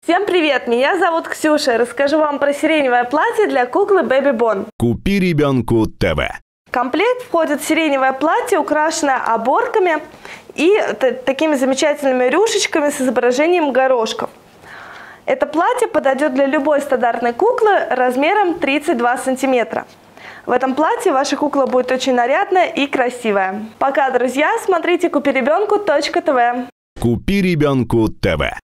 Всем привет! Меня зовут Ксюша. Расскажу вам про сиреневое платье для куклы Baby Bon. Купи ребенку ТВ. В комплект входит сиреневое платье, украшенное оборками и такими замечательными рюшечками с изображением горошков. Это платье подойдет для любой стандартной куклы размером 32 сантиметра. В этом платье ваша кукла будет очень нарядная и красивая. Пока, друзья, смотрите купиребенку.тв. Купи ребенку ТВ.